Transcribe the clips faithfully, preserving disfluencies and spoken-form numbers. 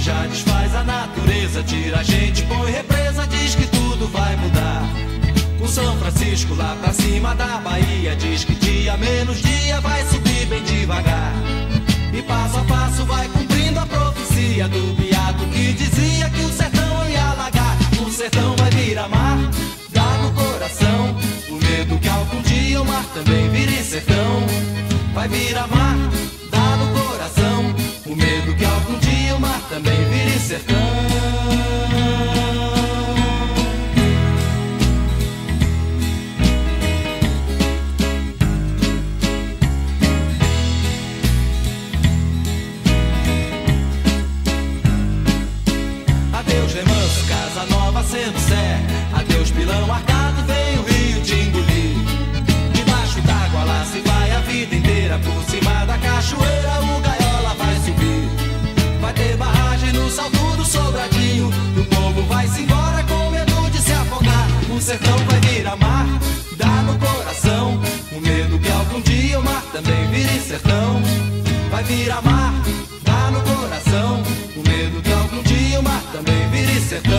já desfaz a natureza, tira a gente, põe represa, diz que tudo vai mudar. O São Francisco lá pra cima da Bahia diz que dia menos dia vai subir bem devagar. E passo a passo vai cumprindo a profecia do beato que dizia que o sertão ia alagar. O sertão vai virar mar, dá no coração o medo que algum dia o mar também vire sertão. Vai virar mar, dá no coração o medo que algum dia o mar também vire sertão. Adeus Remanso, Casa Nova, Sendo Sé. Adeus Pilão Arcado, vem o rio te engolir. Debaixo d'água lá se vai a vida inteira. Por cima da cachoeira o Gaiola vai subir. Vai ter barragem no Salto do Sobradinho. E o povo vai se embora com medo de se afogar. O sertão vai virar mar, dá no coração o medo que algum dia o mar também vire sertão. Vai virar mar, dá no coração o medo que algum dia o mar também vire sertão.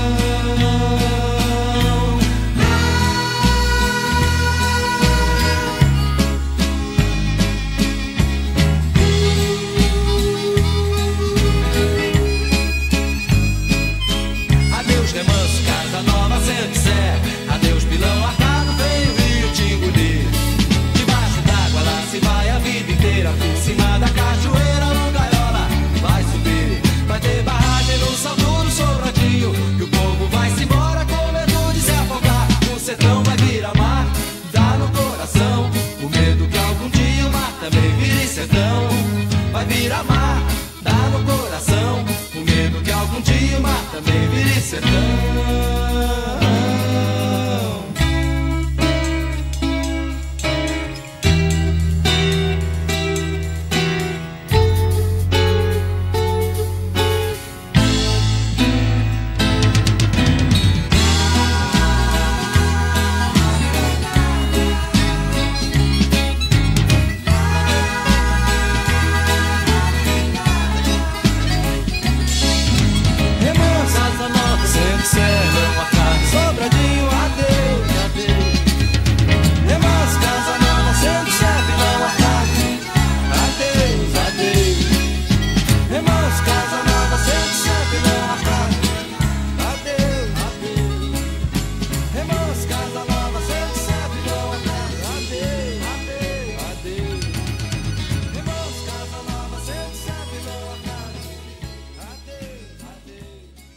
Adeus Remanso, Casa Nova, Sendo Sé. Adeus Pilão Arcado, vem o rio te engolir. Debaixo d'água lá se vai a vida inteira. Por cima da cachoeira o Gaiola vai subir. Vai ter barragem no Salto do Sobradinho. E o povo vai se embora com medo de se afogar. O sertão vai virar mar, dá no coração o medo que algum dia o mar também vire sertão. Vai virar mar, dá no coração o medo que algum dia o mar também vire sertão. Sobradinho, adeus, adeus. Remanso, Casa Nova, Sendo Sé, Pilão Arcado, adeus, adeus. Remanso, Casa Nova, Sendo Sé, Pilão Arcado, adeus, adeus. Remanso, Casa Nova, Sendo Sé, Pilão Arcado, adeus, adeus, adeus. Remanso, Casa Nova, Sendo Sé, Pilão Arcado, adeus, adeus.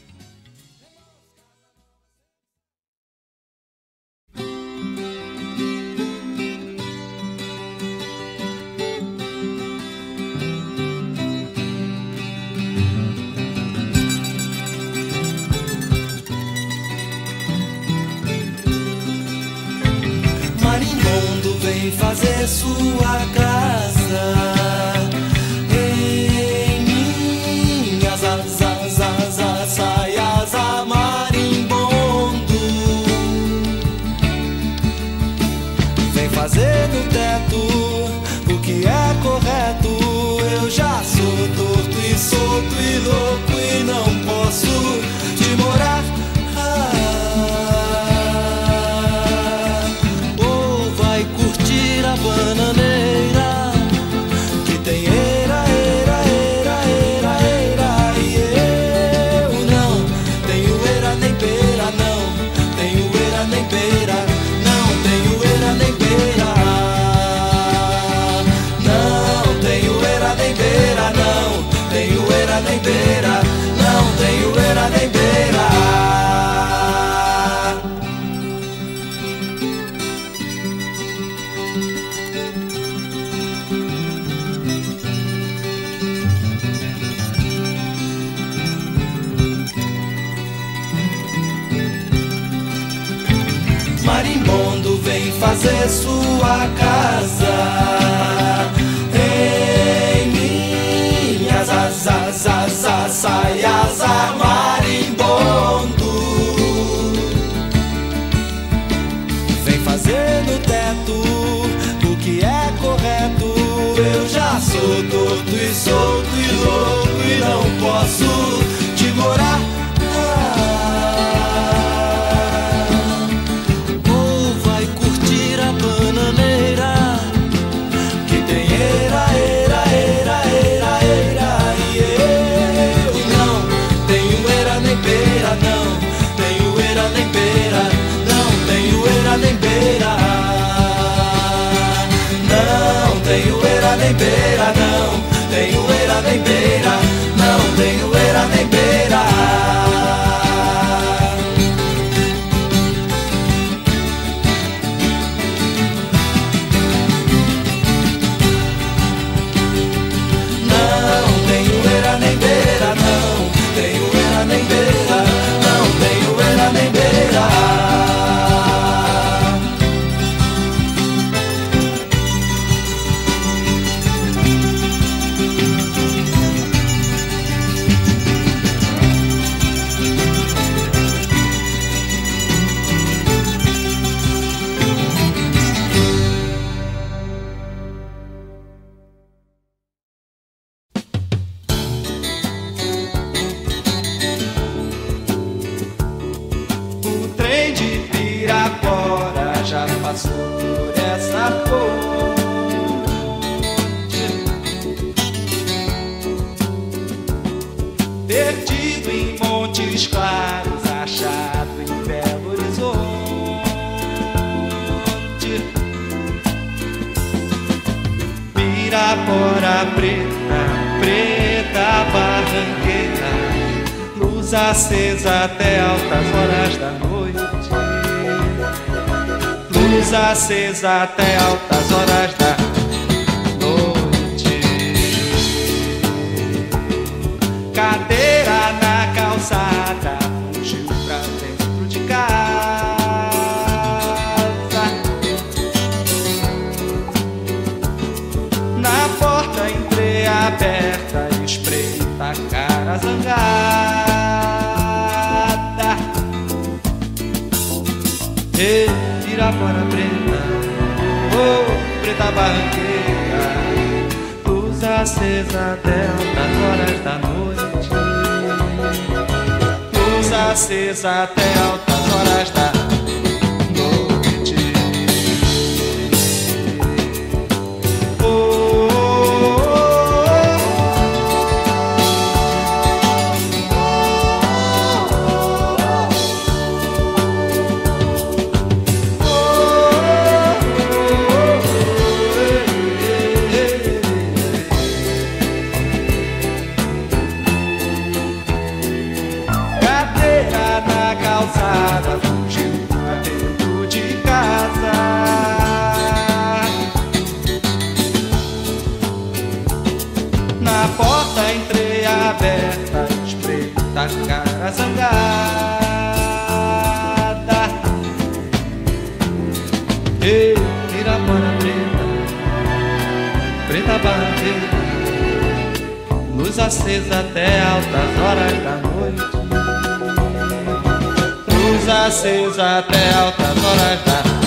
Marimbondo vem fazer sua casa em minhas asas, asas, saias a marimbondo. Vem fazer no teto o que é correto. Eu já sou torto e solto e louco e não posso te morar. Bananeira que tem eira, eira, eira, eira, eira. E eu não tenho eira nem beira, não tenho eira nem beira, não tenho eira nem beira, não tenho eira nem beira, não tenho eira nem beira, não tenho eira nem beira. Marimbondo vem fazer sua casa em minhas asas, asas, saias a marimbondo. Vem fazer no teto o que é correto. Eu já sou torto e solto e louco e não posso passou por essa ponte. Perdido em montes claros, achado em Belo Horizonte. Pirapora preta, preta barranqueira, luz acesa até altas horas da noite. Luz acesa até altas horas da noite. Cadeira na calçada, fugiu pra dentro de casa. Na porta entreaberta, espreita a cara zangada. Ei, Pirapora preta, oh, preta barranqueira, luz acesa até altas horas da noite. Luz acesa até altas horas da noite. Fugiu pra dentro de casa. Na porta entreaberta, espreita a cara zangada. Ei, Pirapora preta, preta barranqueira, luz acesa até altas horas da noite. Luz acesa até altas horas da noite.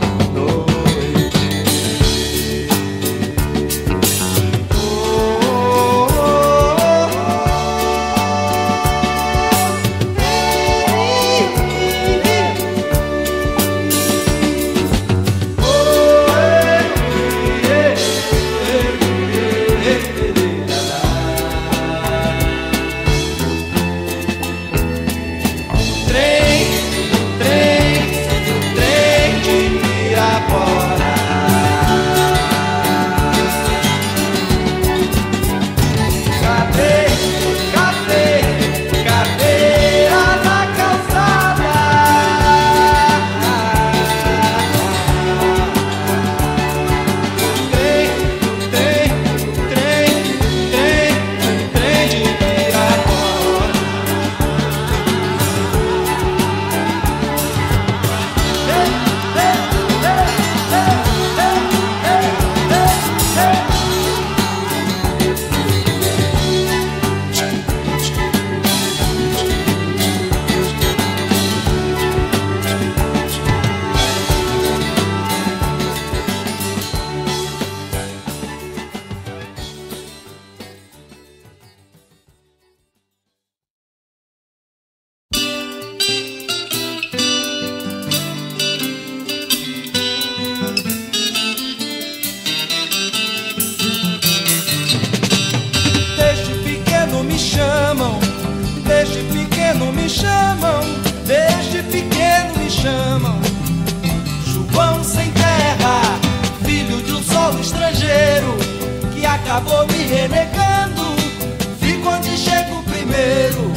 Acabou me renegando, fico onde chego primeiro.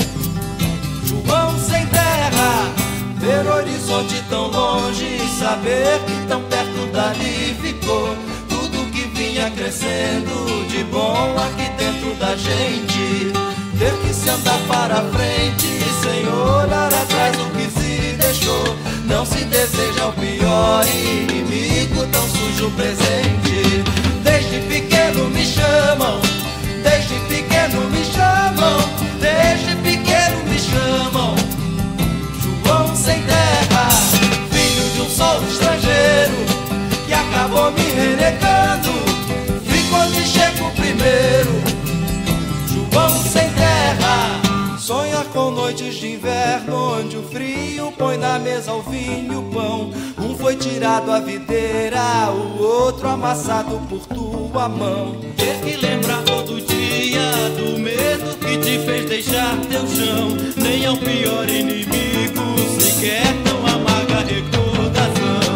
João sem terra, ver o horizonte tão longe e saber que tão perto dali ficou tudo que vinha crescendo de bom aqui dentro da gente. Ter que se andar para frente sem olhar atrás o que se deixou. Não se deseja o pior inimigo, tão sujo presente. Desde pequeno me chamam, desde pequeno me chamam, desde pequeno me chamam João sem terra, filho de um solo estrangeiro que acabou me renegando. Fico onde chego primeiro, João sem terra. Sonho sonhar com noites de inverno, onde o frio põe na mesa o vinho e o pão. Um foi tirado à videira, o outro amassado por tua mão. Ter que lembrar todo dia do medo que te fez deixar teu chão. Nem ao pior inimigo sequer tão amarga recordação.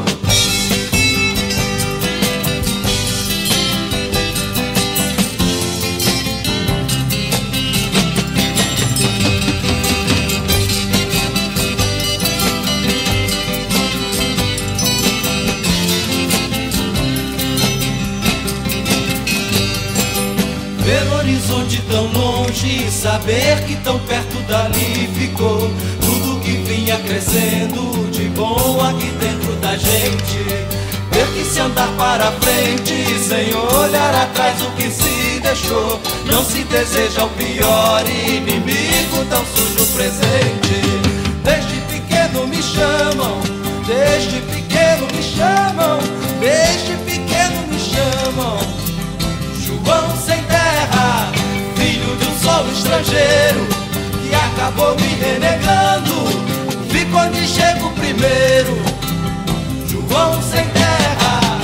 Ver o horizonte tão longe e saber que tão perto dali ficou tudo que vinha crescendo de bom aqui dentro da gente. Ter que se andar para frente sem olhar atrás o que se deixou. Não se deseja o pior inimigo, tão sujo presente. Desde pequeno me chamam, desde pequeno me chamam, desde pequeno me chamam João sem terra, filho de um solo estrangeiro que acabou me renegando. Fico onde chego primeiro, João sem terra.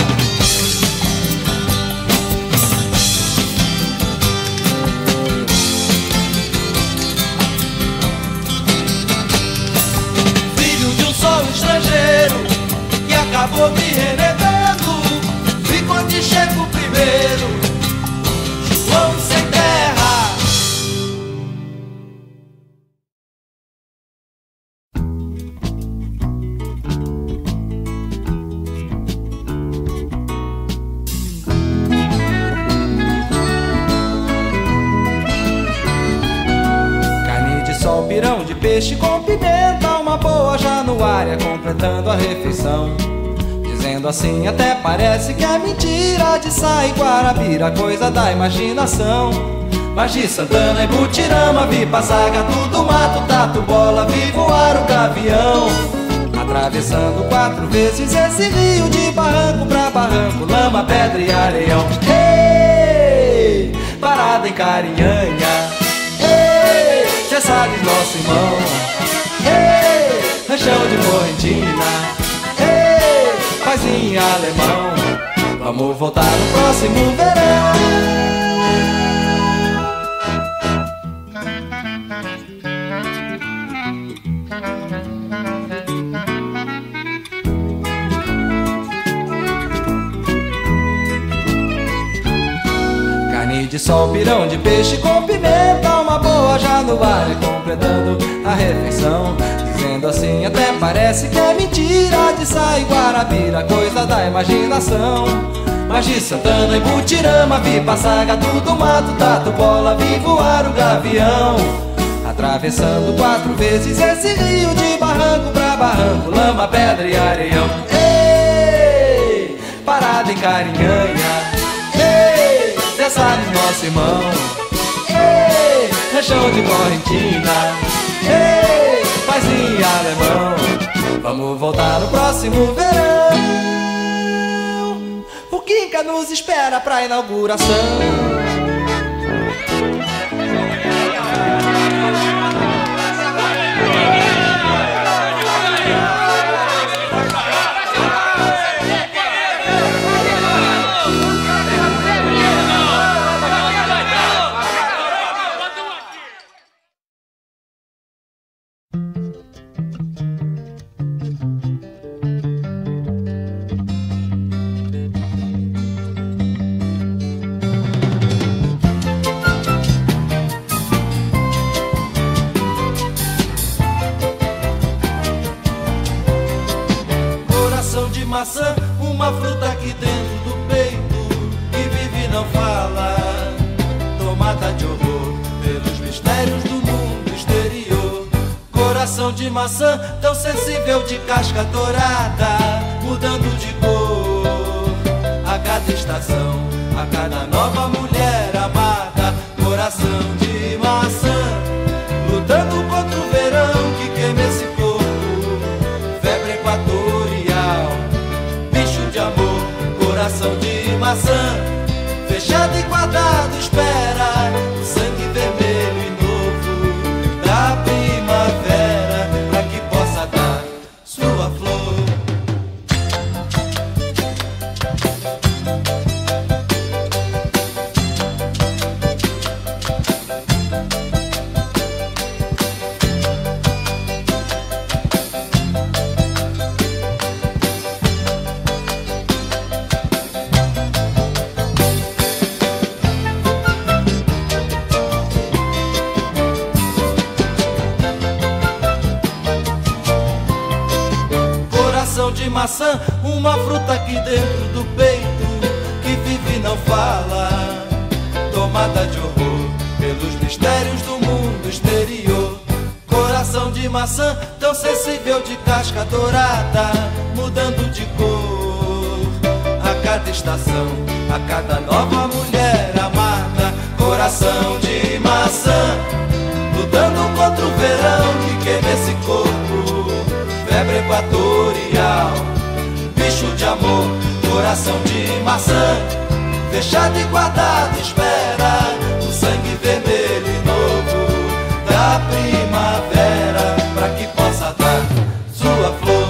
Filho de um solo estrangeiro que acabou me renegando. Fico onde chego primeiro, João sem terra. Carne de sol, pirão de peixe com pimenta, uma boa januária completando a refeição. Dizendo assim até parece que é mentira, de Saí Guarabira, coisa da imaginação. Mas de Santana e Butirama vi passar gato do mato, tatu bola, vi voar o gavião. Atravessando quatro vezes esse rio, de barranco pra barranco, lama, pedra e areião. Ei, parada em Carinhanha, ei, cê sabe nosso irmão. Ei, ranchão de Correntina, paizinho alemão, vamos voltar no próximo verão. Carne de sol, pirão de peixe com pimenta, uma boa januária completando a refeição. Dizendo assim até parece que é mentira, de Saí Guarabira, coisa da imaginação. Mas de Santana e Butirama vi passar gato do mato, tatu bola, vi voar o gavião. Atravessando quatro vezes esse rio, de barranco pra barranco, lama, pedra e areião. Ei, parada em Carinhanha, ei, cê sabe nosso irmão. Ei, ranchão de Correntina, ei, paizinho alemão, vamos voltar no próximo verão. O Quinca nos espera pra inauguração. Maçã, uma fruta aqui dentro do peito, que vive e não fala, tomada de horror pelos mistérios do mundo exterior. Coração de maçã, tão sensível de casca dourada, mudando de cor a cada estação, a cada nova mulher amada. Coração de maçã, lutando contra o verão que queima esse corpo, febre equatorial, bicho de amor. Coração de maçã, fechado e guardado, espera o sangue vermelho e novo da primavera. de maçã, uma fruta aqui dentro do peito, que vive e não fala, tomada de horror pelos mistérios do mundo exterior. Coração de maçã, tão sensível de casca dourada, mudando de cor a cada estação, a cada nova mulher amada. Coração de maçã, lutando contra o verão que queima esse corpo, febre equatorial, bicho de amor. Coração de maçã, fechado e guardado, espera o sangue vermelho e novo da primavera, pra que possa dar sua flor.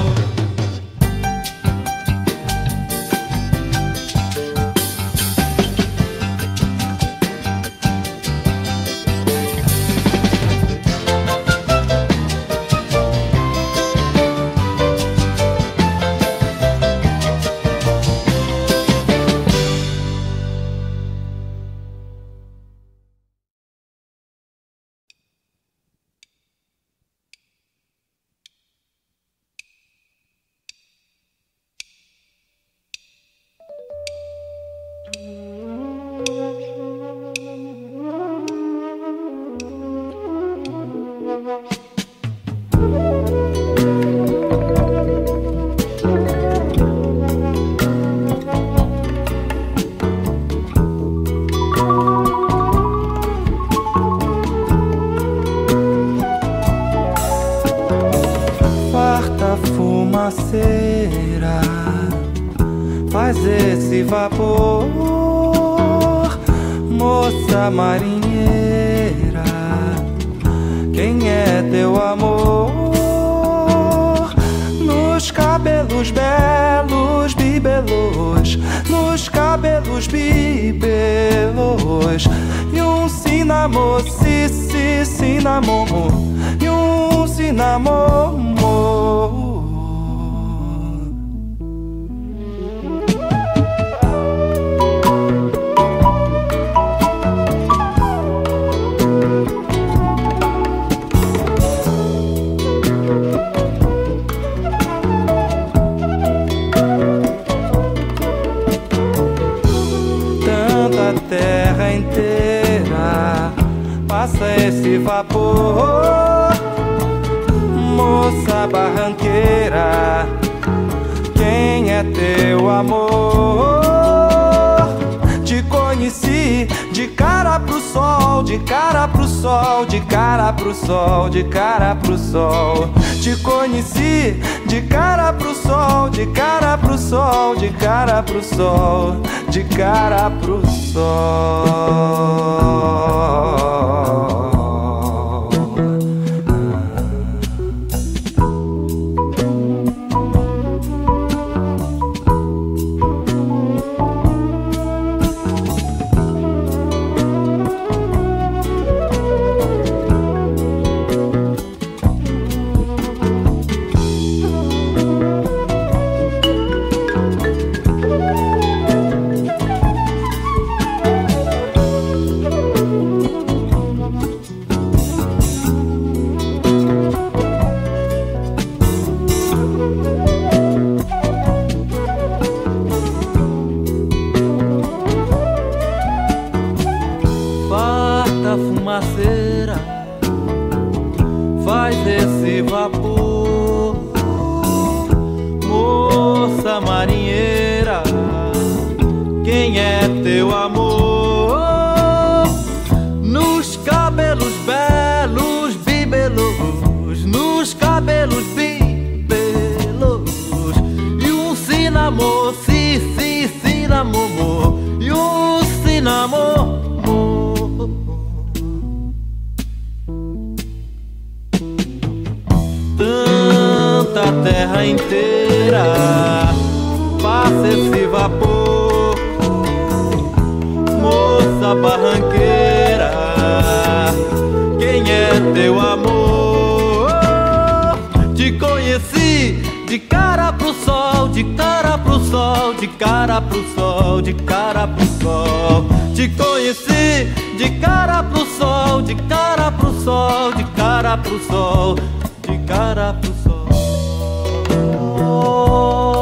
Fumaceira, faz esse vapor, moça marinheira, quem é teu amor? Nos cabelos belos, bibelôs, nos cabelos bibelôs, e um cinamô, si, si, cinamomo, e um cinamomo. Terra inteira passa esse vapor, moça barranqueira, quem é teu amor? Te conheci de cara pro sol, de cara pro sol, de cara pro sol, de cara pro sol. Te conheci de cara pro sol, de cara pro sol, de cara pro sol, de cara pro sol. Fumaceira, faz esse vapor, moça marinheira, quem é teu amor? Nos cabelos belos, bibelôs, nos cabelos bibelôs, e um cinamô, si, si, cinamomô, e um cinamô. Tanta terra inteira passa esse vapor, moça barranqueira, quem é teu amor? Te conheci de cara pro sol, de cara pro sol, de cara pro sol, de cara pro sol. Te conheci de cara pro sol, de cara pro sol, de cara pro sol, de cara pro sol.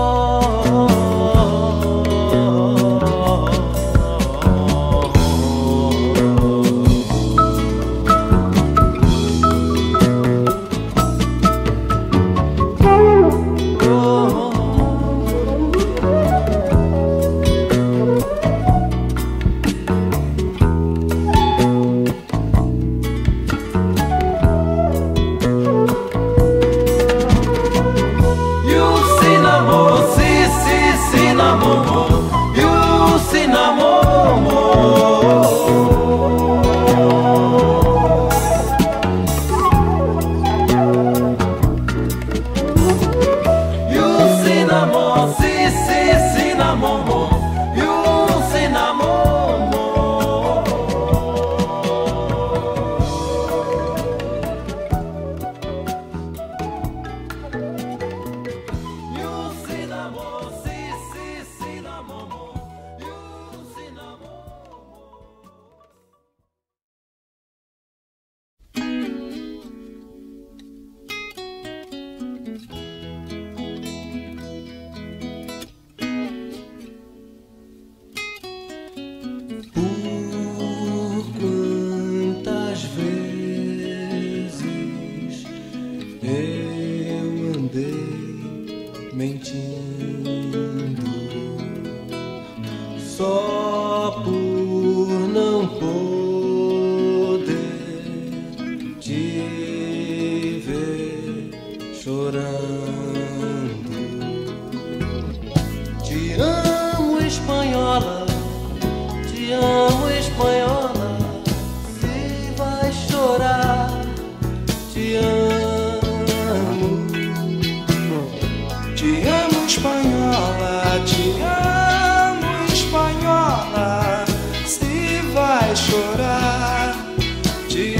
Eu andei mentindo só por não poder te ver chorando. Te amo, espanhola, te amo, espanhola. Se vai chorar, te amo. Te amo, espanhola, te amo, espanhola. Se vai chorar, te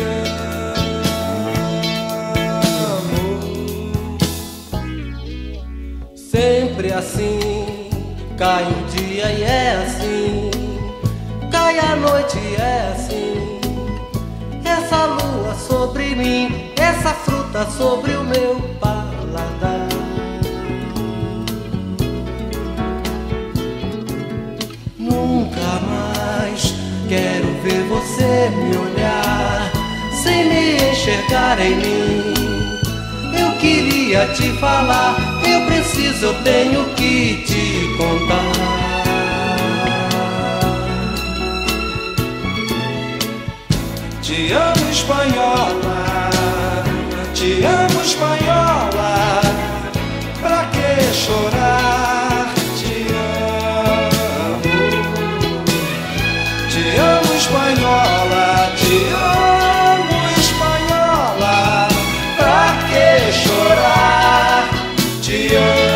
amo. Sempre assim, cai o dia e é assim, cai a noite e é assim. Essa lua sobre mim, essa fruta sobre o meu paladar. Nunca mais quero ver você me olhar sem me enxergar em mim. Eu queria te falar, eu preciso, eu tenho que te contar. Te amo, espanhola, te amo, espanhola. Pra que chorar? Te amo. Te amo, espanhola, te amo, espanhola. Pra que chorar? Te amo.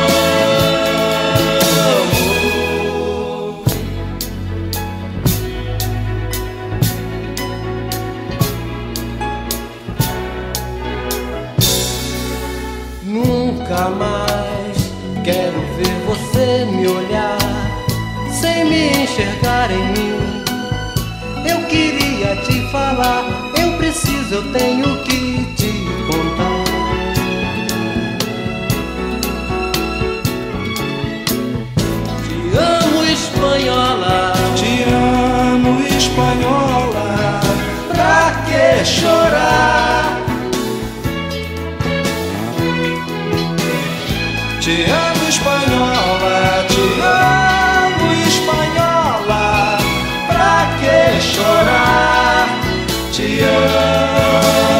Nunca mais quero ver você me olhar sem me enxergar em mim. Eu queria te falar, eu preciso, eu tenho que te contar. Te amo, espanhola, te amo, espanhola. Pra que chorar? Te amo, espanhola, te amo, espanhola. Pra que chorar? Te amo.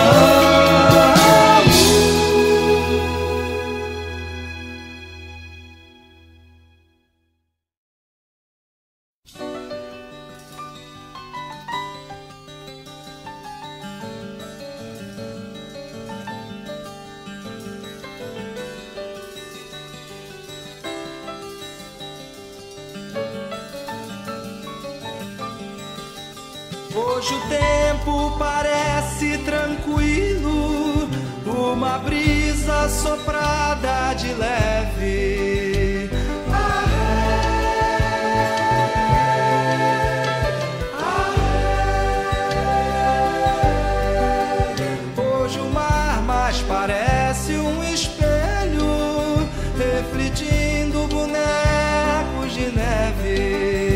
Hoje o tempo parece tranquilo, uma brisa soprada de leve. Hoje o mar mais parece um espelho, refletindo bonecos de neve.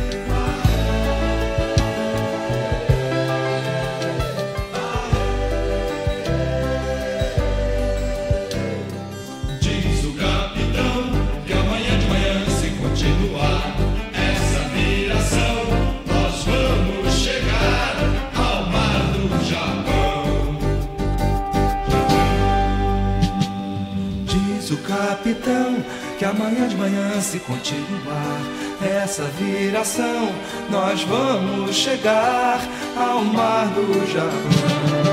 Capitão, que amanhã de manhã, se continuar essa viração, nós vamos chegar ao mar do Japão.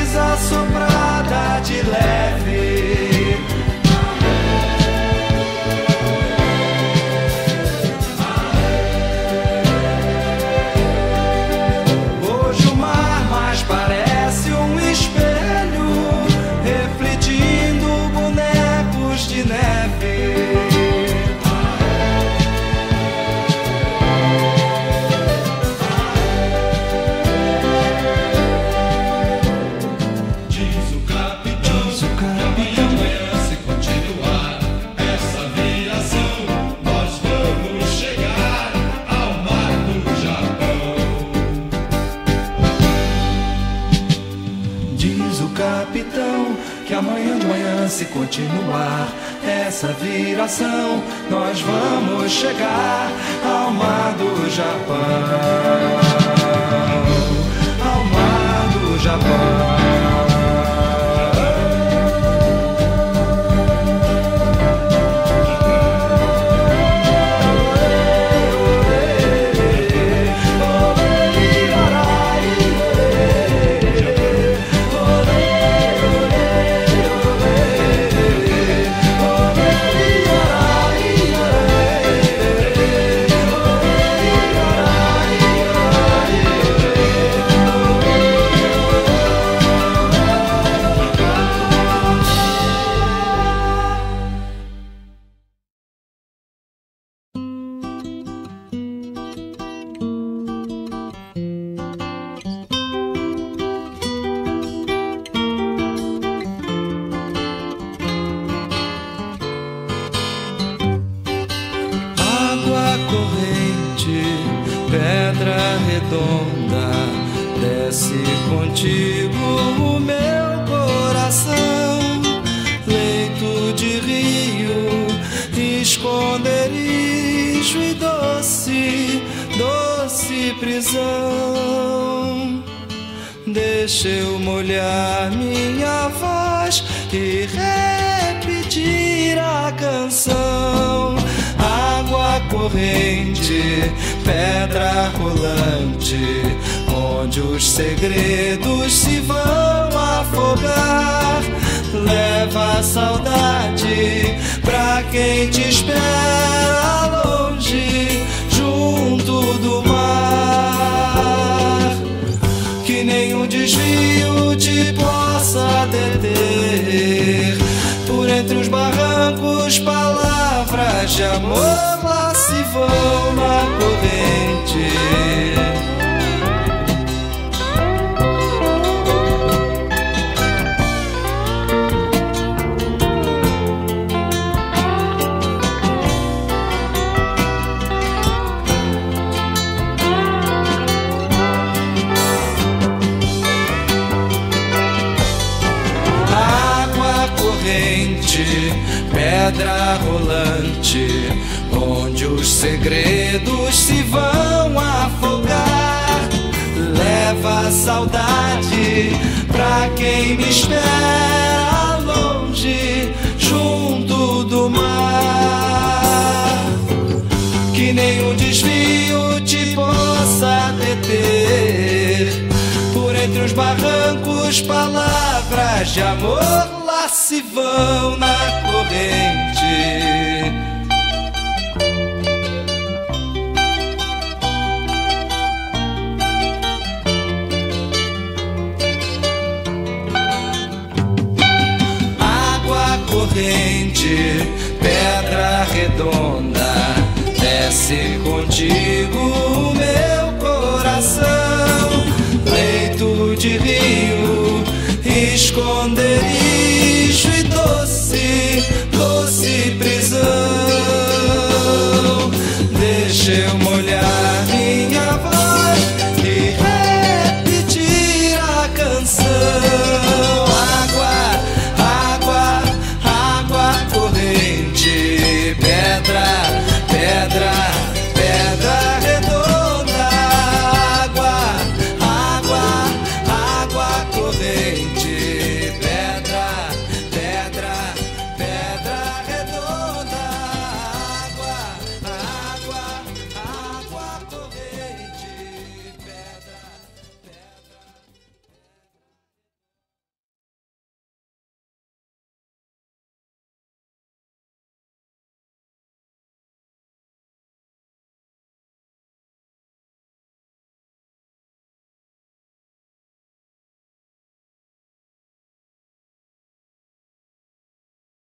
Soprada de leve. continuar essa viração, nós vamos chegar ao mar do Japão, ao mar do Japão. Pedra redonda, desce contigo o meu coração. Leito de rio, esconderijo e doce, doce prisão. Deixa eu molhar minha voz e repetir a canção. Água corrente, pedra rolante, onde os segredos se vão afogar. Leva a saudade pra quem te espera longe, junto do mar. Que nenhum desvio te possa deter. Por entre os barrancos, palavras de amor lá se vão na corrente. Pedra rolante, onde os segredos se vão afogar. Leva a saudade pra quem me espera longe, junto do mar. Que nenhum desvio te possa deter. Por entre os barrancos, palavras de amor lá se vão na corrente. Água corrente, pedra redonda, desce